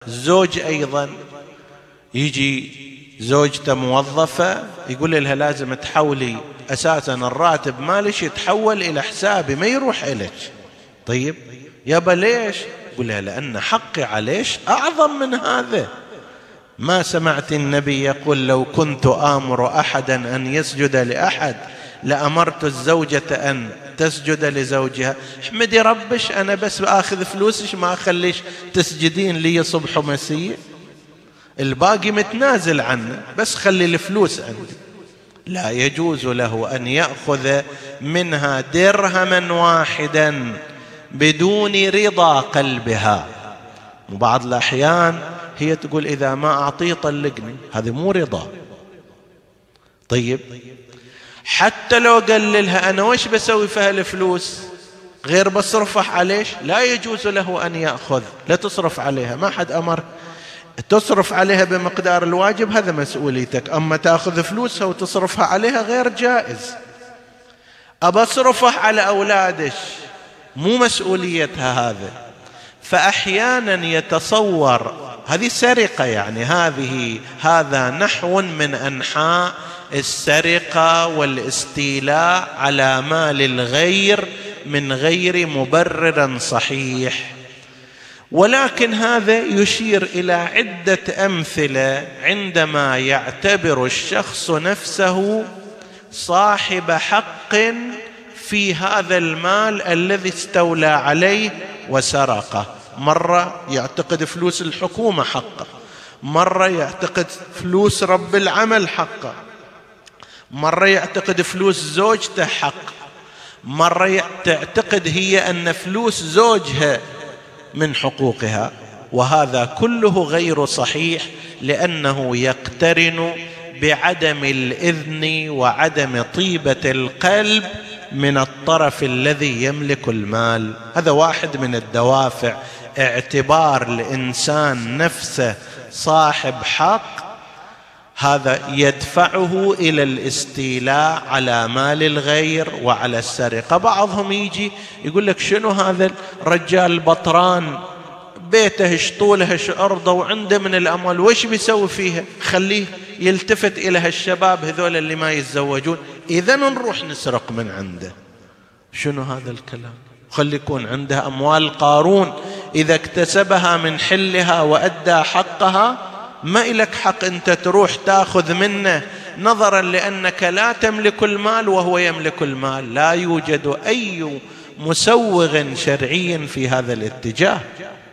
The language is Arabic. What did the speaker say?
الزوج أيضا يجي زوجته موظفة يقول لها لازم تحولي أساسا الراتب مالش يتحول إلى حسابي ما يروح إليك. طيب يابا ليش؟ يقول لها لأن حقي عليش أعظم من هذا. ما سمعت النبي يقول لو كنت آمر أحدا أن يسجد لأحد لأمرت الزوجة أن تسجد لزوجها. احمدي ربش أنا بس أخذ فلوسش ما أخليش تسجدين لي صبح ومسيء، الباقي متنازل عنه بس خلي الفلوس عندي. لا يجوز له أن يأخذ منها درهما واحدا بدون رضا قلبها. وبعض الأحيان هي تقول إذا ما أعطيه طلقني، هذا مو رضا. طيب حتى لو قال لها أنا وش بسوي في هالفلوس غير بصرفها عليش، لا يجوز له أن يأخذ. لا تصرف عليها، ما حد أمر تصرف عليها بمقدار الواجب، هذا مسؤوليتك. أما تأخذ فلوسها وتصرفها عليها غير جائز. أبصرفها على أولادش مو مسؤوليتها هذا. فأحيانا يتصور هذه سرقة، يعني هذا نحو من أنحاء السرقة والاستيلاء على مال الغير من غير مبرر صحيح. ولكن هذا يشير إلى عدة أمثلة عندما يعتبر الشخص نفسه صاحب حق في هذا المال الذي استولى عليه وسرقه. مرة يعتقد فلوس الحكومة حقه، مرة يعتقد فلوس رب العمل حقه، مرة يعتقد فلوس زوجته حق، مرة تعتقد هي أن فلوس زوجها من حقوقها. وهذا كله غير صحيح، لأنه يقترن بعدم الإذن وعدم طيبة القلب من الطرف الذي يملك المال. هذا واحد من الدوافع، اعتبار الإنسان نفسه صاحب حق، هذا يدفعه إلى الاستيلاء على مال الغير وعلى السرقة. بعضهم يجي يقول لك شنو هذا الرجال بطران بيته شطوله أرضه وعنده من الأموال وش بيسوي فيها؟ خليه يلتفت إلى هالشباب هذول اللي ما يتزوجون، إذا نروح نسرق من عنده. شنو هذا الكلام؟ خلي يكون عنده أموال قارون إذا اكتسبها من حلها وأدى حقها، ما إلك حق أنت تروح تأخذ منه نظرا لأنك لا تملك المال وهو يملك المال. لا يوجد أي مسوغ شرعي في هذا الاتجاه.